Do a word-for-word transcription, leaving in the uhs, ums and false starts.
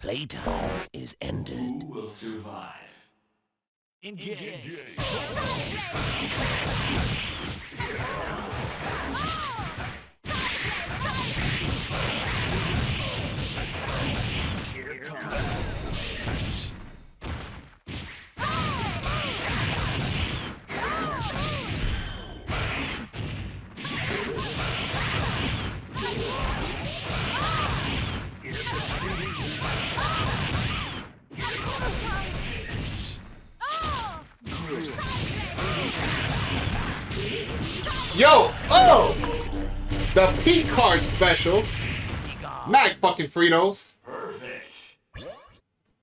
Playtime is ended. Who will survive? Engage. Engage. Yo! Oh! The P card special. Mag fucking Fritos.